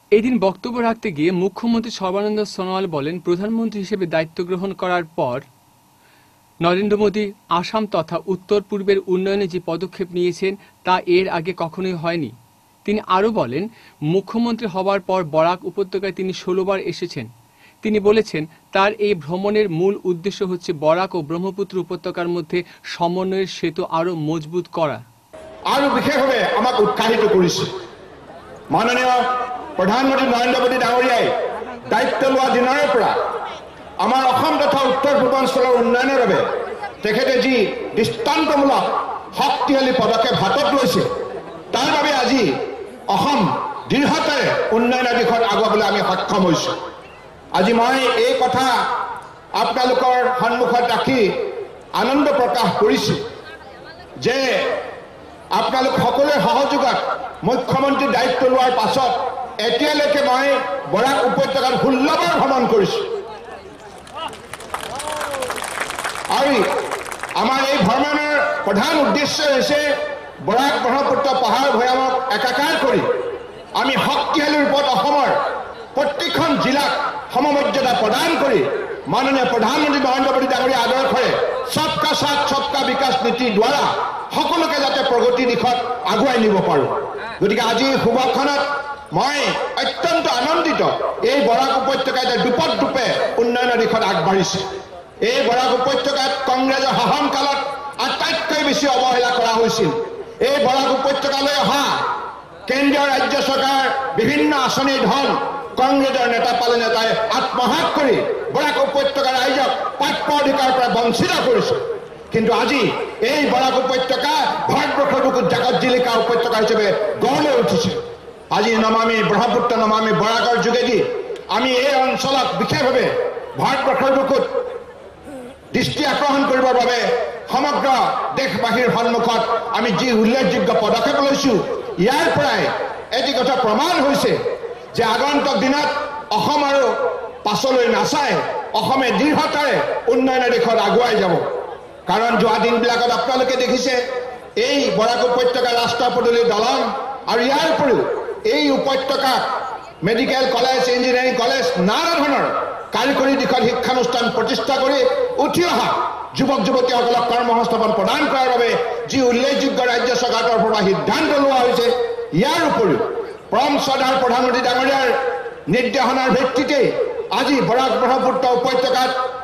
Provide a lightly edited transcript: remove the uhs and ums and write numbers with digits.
এদিন বক্তব্য রাখতে গিয়ে মুখ্যমন্ত্রী সর্বানন্দ সোনোয়াল বলেন, প্রধানমন্ত্রী হিসেবে দায়িত্ব গ্রহণ করার পর নরেন্দ্র মোদী আসাম তথা উত্তর পূর্বের উন্নয়নে যে পদক্ষেপ নিয়েছেন তা এর আগে কখনোই হয়নি। তিনি আরও বলেন, মুখ্যমন্ত্রী হওয়ার পর বরাক উপত্যকায় তিনি 16 বার এসেছেন। তিনি বলেছেন, তার এই ভ্রমণের মূল উদ্দেশ্য হচ্ছে বরাক ও ব্রহ্মপুত্র উপত্যকার মধ্যে সমন্বয়ের সেতু আরও মজবুত করা। আৰু বিশেষভাৱে আমাক উৎসাহিত কৰিছে। মাননীয় প্ৰধানমন্ত্ৰী নৰেন্দ্ৰ মোদী ডাঙৰীয়াই দায়িত্ব লোৱা দিনৰে পৰা আমাৰ অসম তথা উত্তৰ পূৰ্বাঞ্চলৰ উন্নয়নৰ বাবে তেখেতে যি দৃষ্টান্তমূলক শক্তিশালী পদক্ষেপ হাতত লৈছে, তাৰ বাবে আজি অসম দৃঢ়তাৰে উন্নয়নৰ দিশত আগুৱাবলৈ আমি সক্ষম হৈছোঁ। আজি মই এই কথা আপোনালোকৰ সন্মুখত ৰাখি আনন্দ প্ৰকাশ কৰিছোঁ যে আপোনালোক সকলোৰে সহযোগত মুখ্যমন্ত্ৰী দায়িত্ব লোৱাৰ পাছত এতিয়ালৈকে মই বৰাক উপত্যকাত 16 বাৰ ভ্ৰমণ কৰিছোঁ। আৰু আমাৰ এই ভ্ৰমণৰ প্ৰধান উদ্দেশ্য হৈছে বৰাক ব্ৰহ্মপুত্ৰ পাহাৰ ভৈয়ামক একাকাৰ কৰি আমি শক্তিশালী ৰূপত অসমৰ প্ৰত্যেকখন জিলাক সমমৰ্যাদা প্ৰদান কৰি মাননীয় প্ৰধানমন্ত্ৰী নৰেন্দ্ৰ মোদী ডাঙৰীয়া আদৰ্শৰে সবকা সাথ সবকা বিকাশ নীতিৰ দ্বাৰা সকলোকে যাতে প্ৰগতিৰ দিশত আগুৱাই নিব পাৰোঁ। গতিকে আজি শুভক্ষণত মই অত্যন্ত আনন্দিত। এই বৰাক উপত্যকা এতিয়া দুপদৰূপে উন্নয়নৰ দিশত আগবাঢ়িছে। এই বৰাক উপত্যকাত কংগ্ৰেছৰ শাসনকালত আটাইতকৈ বেছি অৱহেলা কৰা হৈছিল। এই বৰাক উপত্যকালৈ অহা কেন্দ্ৰীয় ৰাজ্য চৰকাৰ বিভিন্ন আঁচনিৰ ধন কংগ্ৰেছৰ নেতাপালে নেতাই আত্মসাৎ কৰি বৰাক উপত্যকাৰ ৰাইজক প্ৰাপ্য অধিকাৰৰ পৰা বঞ্চিত কৰিছে। কিন্তু আজি এই বৰাক উপত্যকা ভাৰতবৰ্ষৰ বুকুত জাকত জিলিকা উপত্যকা হিচাপে গঢ় লৈ উঠিছে। আজি নমামি ব্ৰহ্মপুত্ৰ নমামি বৰাকৰ যোগেদি আমি এই অঞ্চলত বিশেষভাৱে ভাৰতবৰ্ষৰ বুকুত দৃষ্টি আকৰ্ষণ কৰিবৰ বাবে সমগ্ৰ দেশবাসীৰ সন্মুখত আমি যি উল্লেখযোগ্য পদক্ষেপ লৈছোঁ, ইয়াৰ পৰাই এটি কথা প্ৰমাণ হৈছে যে আগন্তুক দিনত অসম আৰু পাছলৈ নাচাই অসমে দৃঢ়তাৰে উন্নয়নৰ দিশত আগুৱাই যাব। কাৰণ যোৱা দিনবিলাকত আপোনালোকে দেখিছে এই বৰাক উপত্যকা ৰাস্তা পদূলি দলং আৰু ইয়াৰ উপৰিও এই উপত্যকাত মেডিকেল কলেজ, ইঞ্জিনিয়াৰিং কলেজ, নানা ধৰণৰ কাৰিকৰী দিশত শিক্ষানুষ্ঠান প্ৰতিষ্ঠা কৰি উঠি অহা যুৱক যুৱতীসকলক কৰ্মসংস্থাপন প্ৰদান কৰাৰ বাবে যি উল্লেখযোগ্য ৰাজ্য চৰকাৰৰ তৰফৰ পৰা সিদ্ধান্ত লোৱা হৈছে, ইয়াৰ উপৰিও পৰম শ্ৰদ্ধাৰ প্ৰধানমন্ত্ৰী ডাঙৰীয়াৰ নিৰ্দেশনাৰ ভিত্তিতে আজি বৰাক ব্ৰহ্মপুত্ৰ উপত্যকাত